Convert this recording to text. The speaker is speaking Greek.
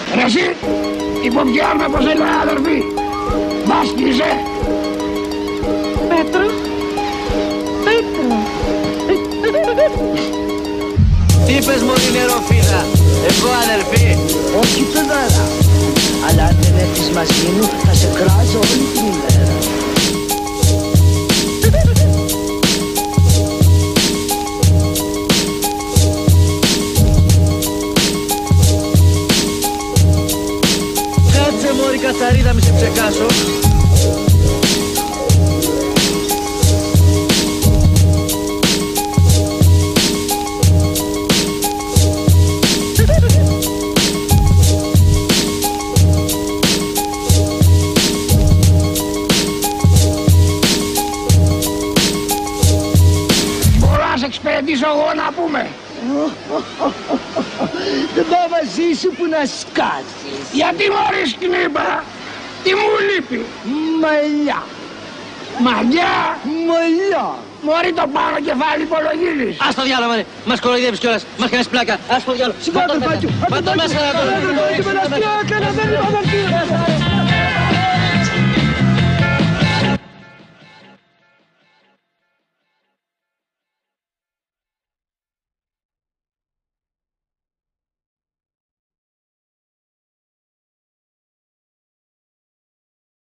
Ρε εσύ, υποπτιάμε πως έλα αδερφή. Μπάσκι είσαι. Πέτρο. Πέτρο. Τι είπες μωρή νεροφύλλα, εγώ αδερφή. Όχι τώρα, αλλά αν δεν έρθεις μαζί μου θα σε κράζω όλη την ημέρα. Κάτσε μωρή Κατσαρίδα, μη σε ψεκάσω. Εξυπηρετήσω εγώ να πούμε. Δεν πάω μαζί σου που να σκάσεις. Γιατί μωρής κνήπα, τι μου λείπει. Μαλλιά. Μαλλιά. Μαλλιά. Μωρή το πάνω κεφάλι υπολογίζεις. Ας το διάλογο μωρή, μας κοροϊδεύεις κιόλας, μας κάνεις πλάκα. Ας το διάλογο. Σηκώ το πάτιο. Πάτε μέσα να το.